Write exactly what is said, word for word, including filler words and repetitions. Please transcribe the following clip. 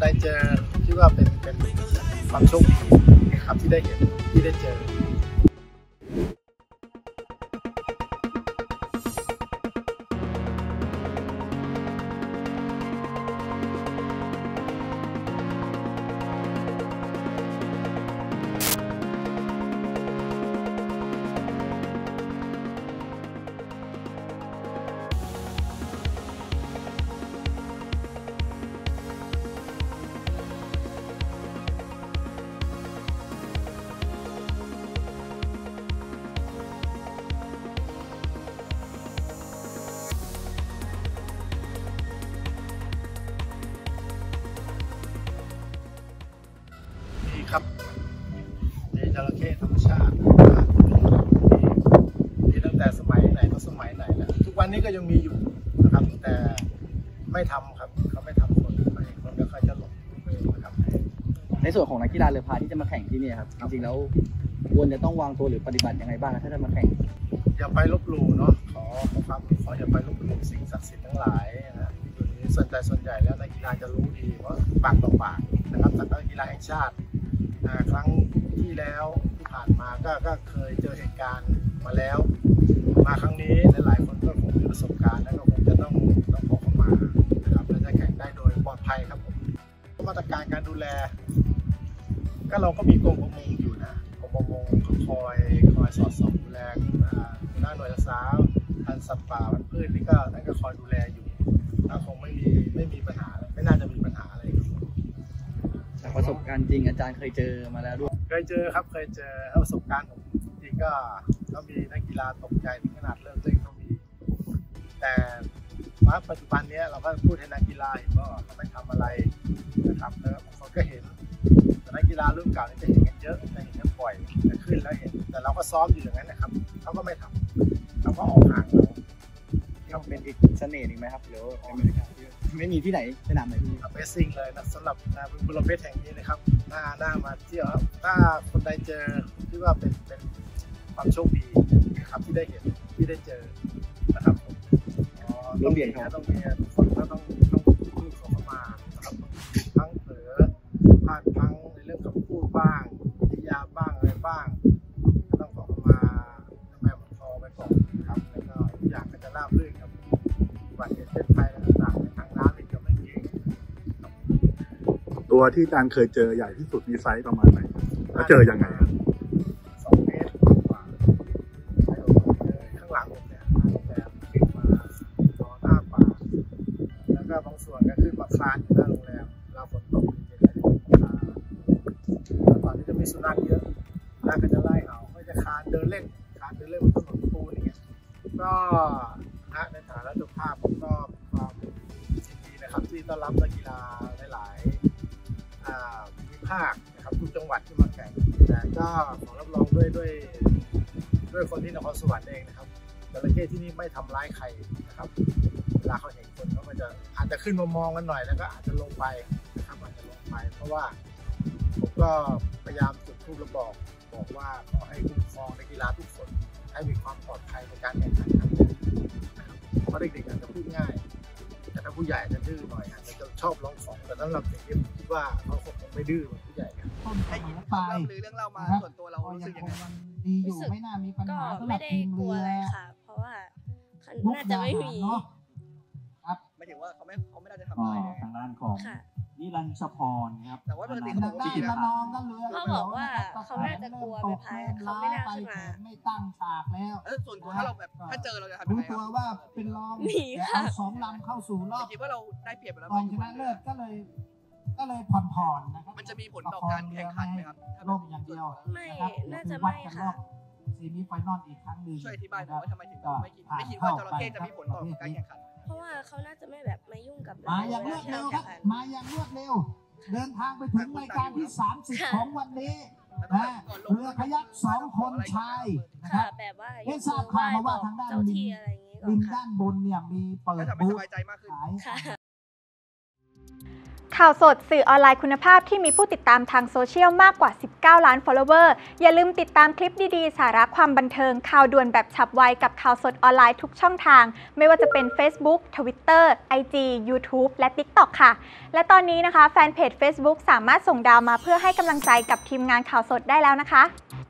ได้เจอคิดว่าเป็นเป็นความโชคดีนะครับที่ได้เห็นที่ได้เจอครับในจระเข้ธรรมชาติมีตั้งแต่สมัยไหนก็สมัยไหนแล้วทุกวันนี้ก็ยังมีอยู่นะครับแต่ไม่ทำครับเขาไม่ทำคนไม่คนไม่ค่อยจะหลงนะครับในส่วนของนักกีฬาเรือพายที่จะมาแข่งที่นี่ครับจริงๆแล้วควรจะต้องวางตัวหรือปฏิบัติยังไงบ้างถ้าจะมาแข่งอย่าไปลบหลู่เนาะขอขอความขออย่าไปลบหลู่สิ่งศักดิ์สิทธิ์ทั้งหลายนะอยู่นี้ส่วนใจส่วนใหญ่แล้วนักกีฬาจะรู้ดีเพราะปากต่อปากนะครับจากนักกีฬาแห่งชาติครั้งที่แล้วที่ผ่านมาก็ก็เคยเจอเหตุการณ์มาแล้วมาครั้งนี้หลายๆคนก็คงมีประสบการณ์และก็คงจะต้องต้องขอเข้ามานะครับและจะแข่งได้โดยปลอดภัยครับผมมาตรการการดูแลก็เราก็มีกรมประมงอยู่นะกรมประมงก็คอยคอยสอดส่องดูแลหน้าหน่วยรักษาพันธุ์สัตว์ป่าพันธุ์พืชนี่ก็นั่นก็คอยดูแลอยู่คงไม่มีไม่มีปัญหาไม่น่าจะมีปัญหาอะไรจากประสบการณ์จริงอาจารย์เคยเจอมาแล้วด้วยเคยเจอครับเคยเจอประสบการณ์ผมจริงก็ก็มีนักกีฬาตกใจถึงขนาดเลิกเล่นก็มีแต่ว่าปัจจุบันนี้เราก็พูดให้นักกีฬาเห็นว่าเขาไม่ทำอะไรนะครับแล้วบางคนก็เห็นแต่นักกีฬารุ่นเก่านี่จะเห็นกันเยอะจะเห็นกันบ่อยจะขึ้นแล้วเห็นแต่เราก็ซ้อมอยู่อย่างนั้นนะครับเขาก็ไม่ทำเราก็ออกห่างเราที่เป็นอีกเสน่ห์หนึ่งไหมครับหรือไม่มีที่ไหนสนามไหนที่เบสซิ่งเลยนะสำหรับนาบุรีเพชรแห่งนี้นะครับหน้าหน้ามาเที่ยวถ้าคนใดเจอคิดว่าเป็นเป็นความโชคดีนะครับที่ได้เห็นที่ได้เจอนะครับต้องเรียนครับต้องเรียนคนก็ต้องต้องพูดขอเข้ามานะครับทั้งเผลอพลาดพังในเรื่องคำพูดบ้างวิทยาบ้างอะไรบ้างต้องขอเข้ามาแม่พอไปก่อนนะครับแล้วก็ทุกอย่างก็จะราบรื่นครับอุบัติเหตุเส้นภัยต่างๆทางน้ำนี่จะไม่มีตัวที่อาจารย์เคยเจอใหญ่ที่สุดมีไซส์ประมาณไหนแล้วเจอยังไงสองเมตรกว่าข้างหลังผมเนี่ยแต่ขึ้นมาต่อหน้าป่าแล้วก็บางส่วนก็ขึ้นมาคลานอยู่หน้าโรงแรมเราฝนตกจริงๆแล้วตอนนี้จะมีสุนัขเยอะแล้วก็จะไล่เอาก็จะคลานเดินเล่นคลานเดินเล่นบนถนนปูนอย่างเงี้ยก็นะในฐานะเจ้าภาพผมก็ความยินดีนะครับที่ต้อนรับนักกีฬาหลายๆภูมิภาคนะครับทุกจังหวัดที่มาแข่งแต่ก็ขอรับรองด้วยด้วยด้วยคนที่นครสวรรค์เองนะครับจระเข้ที่นี่ไม่ทำร้ายใครนะครับเวลาเขาเห็นคนเขาก็จะอาจจะขึ้นมามองกันหน่อยแล้วก็อาจจะลงไปนะครับอาจจะลงไปเพราะว่าผมก็พยายามจุดธูปแล้วบอกบอกว่าขอให้คุ้มครองนักกีฬาทุกคนให้มีความปลอดภัยในการแข่งขันครับเพราะเด็กๆอาจจะพูดง่ายแต่ถ้าผู้ใหญ่จะดื้อหน่อยอาจจะชอบร้องของแต่สำหรับเด็กๆผมคิดว่าเขาคงไม่ดื้อเหมือนผู้ใหญ่ครับได้ยินไปหรือเรื่องเล่ามาส่วนตัวเรารู้สึกยังไงดีอยู่ไม่น่ามีปัญหาก็ไม่ได้กลัวอะไรค่ะเพราะว่าน่าจะไม่มีครับไม่ถึงว่าเขาไม่เขาไม่ได้จะทำอะไรทางด้านของนิรันดร์พรครับแต่ว่าปกติเขาบอกว่าพี่น้องก็เรือเขาบอกว่าเขาน่าจะกลัวไปพายเขาไม่น่าขึ้นมาไม่ตั้งฉากแล้วเออส่วนตัวถ้าเราแบบถ้าเจอเราจะทำยังไงตัวว่าเป็นรองเอาสองลำเข้าสู่รอบคิดว่าเราได้เปรียบแล้วตอนชนะเลิศก็เลยก็เลยผ่อนๆนะครับมันจะมีผลต่อการแข่งขันไหมครับล่มอย่างเดียวไม่น่าจะไม่ค่ะซีมิไฟนอลอีกครั้งหนึ่งช่วยอธิบายหน่อยว่าทำไมถึงไม่คิดไม่คิดว่าจระเข้จะมีผลต่อการแข่งขันเพราะว่าเขาน่าจะไม่แบบมายุ่งกับมาอย่างรวดเร็วครับมาอย่างรวดเร็วเดินทางไปถึงรายการที่สามสิบของวันนี้นะเรือขยักสองคนชายนะครับแบบว่าได้ทราบข่าวมาว่าทางด้านริมด้านบนเนี่ยมีเปิดบูธขายข่าวสดสื่อออนไลน์คุณภาพที่มีผู้ติดตามทางโซเชียลมากกว่า สิบเก้า ล้าน follower อย่าลืมติดตามคลิปดีๆ สาระความบันเทิงข่าวด่วนแบบฉับไวกับข่าวสดออนไลน์ทุกช่องทางไม่ว่าจะเป็น Facebook Twitter ไอ จี YouTube และ TikTok ค่ะ และตอนนี้นะคะแฟนเพจ Facebook สามารถส่งดาวมาเพื่อให้กำลังใจกับทีมงานข่าวสดได้แล้วนะคะ